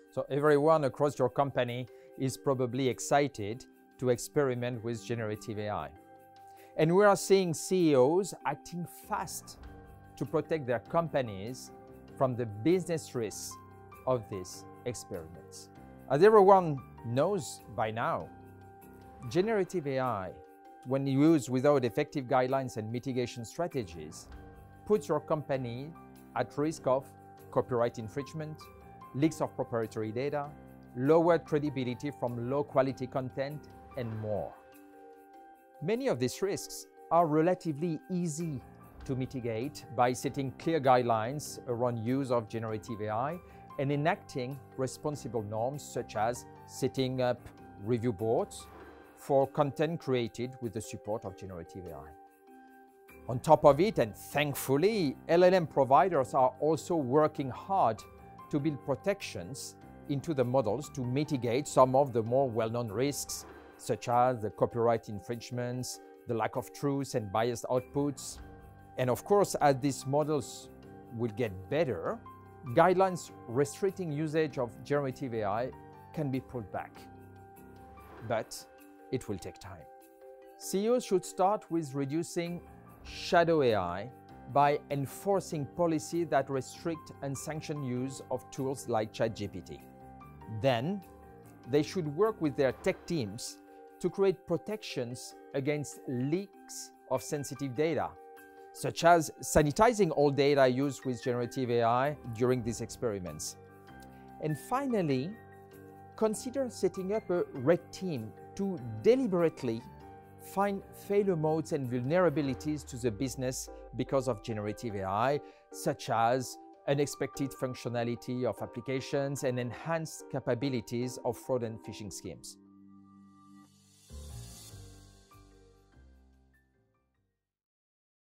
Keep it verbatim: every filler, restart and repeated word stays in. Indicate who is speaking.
Speaker 1: So everyone across your company is probably excited to experiment with generative A I. And we are seeing C E Os acting fast to protect their companies from the business risks of these experiments. As everyone knows by now, generative A I, when used without effective guidelines and mitigation strategies, puts your company at risk of copyright infringement, leaks of proprietary data, lowered credibility from low-quality content, and more. Many of these risks are relatively easy to mitigate by setting clear guidelines around use of generative A I and enacting responsible norms such as setting up review boards for content created with the support of generative A I. On top of it, and thankfully, L L M providers are also working hard to build protections into the models to mitigate some of the more well-known risks, such as the copyright infringements, the lack of truth and biased outputs. And of course, as these models will get better, guidelines restricting usage of generative A I can be pulled back. But it will take time. C E Os should start with reducing shadow A I by enforcing policies that restrict and sanction use of tools like ChatGPT. Then, they should work with their tech teams to create protections against leaks of sensitive data, such as sanitizing all data used with generative A I during these experiments. And finally, consider setting up a red team to deliberately find failure modes and vulnerabilities to the business because of generative A I, such as unexpected functionality of applications and enhanced capabilities of fraud and phishing schemes.